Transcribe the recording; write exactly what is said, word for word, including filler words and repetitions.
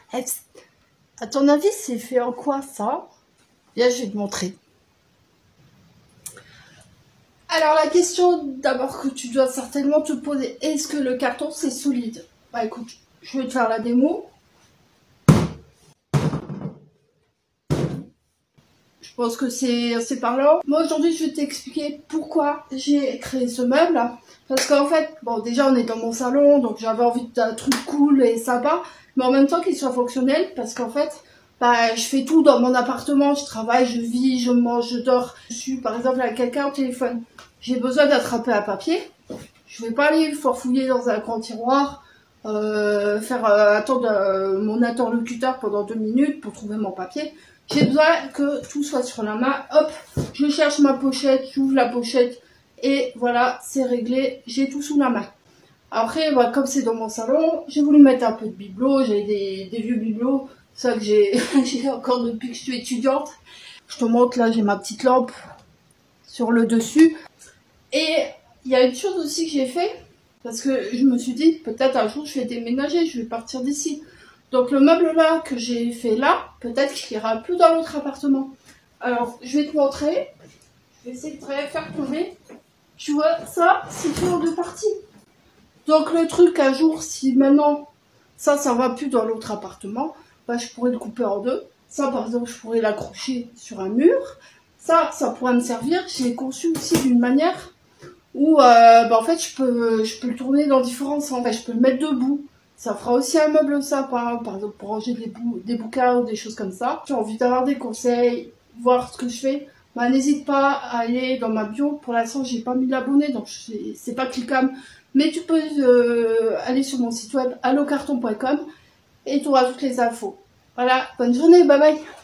Eh, à ton avis, c'est fait en quoi ça? Viens, je vais te montrer. Alors la question d'abord que tu dois certainement te poser, est-ce que le carton c'est solide? Bah écoute, je vais te faire la démo. Je pense que c'est assez parlant. Moi aujourd'hui je vais t'expliquer pourquoi j'ai créé ce meuble. Parce qu'en fait, bon déjà on est dans mon salon, donc j'avais envie d'un truc cool et sympa, mais en même temps qu'il soit fonctionnel, parce qu'en fait, bah, je fais tout dans mon appartement, je travaille, je vis, je mange, je dors. Je suis par exemple avec quelqu'un au téléphone, j'ai besoin d'attraper un papier, je vais pas aller farfouiller dans un grand tiroir, euh, faire euh, attendre euh, mon interlocuteur pendant deux minutes pour trouver mon papier. J'ai besoin que tout soit sur la main. Hop, je cherche ma pochette, j'ouvre la pochette et voilà, c'est réglé, j'ai tout sous la main. Après, bah, comme c'est dans mon salon, j'ai voulu mettre un peu de bibelots, j'ai des, des vieux bibelots, ça que j'ai encore depuis que je suis étudiante. Je te montre, là j'ai ma petite lampe sur le dessus. Et il y a une chose aussi que j'ai fait, parce que je me suis dit, peut-être un jour je vais déménager, je vais partir d'ici. Donc le meuble là que j'ai fait là, peut-être qu'il ira plus dans l'autre appartement. Alors je vais te montrer, je vais essayer de te faire tomber. Tu vois, ça c'est fait en deux parties. Donc le truc un jour, si maintenant ça, ça va plus dans l'autre appartement, bah je pourrais le couper en deux. Ça par exemple, je pourrais l'accrocher sur un mur. Ça, ça pourrait me servir. Je l'ai conçu aussi d'une manière où euh, bah, en fait je peux, je peux le tourner dans différents sens. Enfin, je peux le mettre debout. Ça fera aussi un meuble sympa, par exemple pour ranger des, bou des bouquins ou des choses comme ça. Tu as envie d'avoir des conseils, voir ce que je fais, bah, n'hésite pas à aller dans ma bio. Pour l'instant, j'ai pas mis l'abonné, donc c'est pas cliquable. Mais tu peux euh, aller sur mon site web allo carton point com et tu auras toutes les infos. Voilà, bonne journée, bye bye.